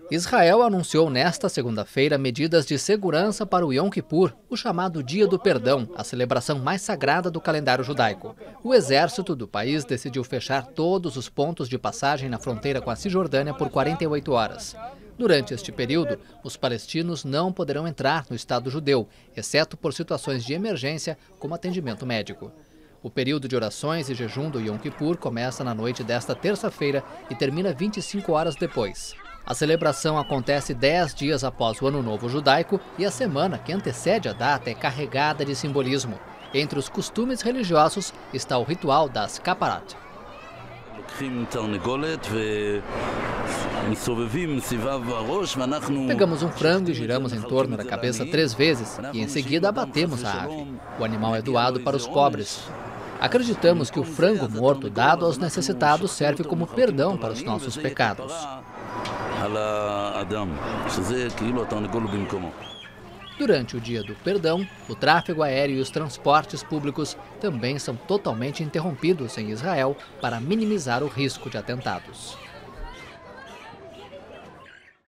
Israel anunciou nesta segunda-feira medidas de segurança para o Yom Kippur, o chamado Dia do Perdão, a celebração mais sagrada do calendário judaico. O exército do país decidiu fechar todos os pontos de passagem na fronteira com a Cisjordânia por 48 horas. Durante este período, os palestinos não poderão entrar no Estado judeu, exceto por situações de emergência, como atendimento médico. O período de orações e jejum do Yom Kippur começa na noite desta terça-feira e termina 25 horas depois. A celebração acontece 10 dias após o Ano Novo Judaico e a semana que antecede a data é carregada de simbolismo. Entre os costumes religiosos está o ritual das Kaparat. Pegamos um frango e giramos em torno da cabeça 3 vezes e em seguida abatemos a ave. O animal é doado para os pobres. Acreditamos que o frango morto dado aos necessitados serve como perdão para os nossos pecados. Durante o Dia do Perdão, o tráfego aéreo e os transportes públicos também são totalmente interrompidos em Israel para minimizar o risco de atentados.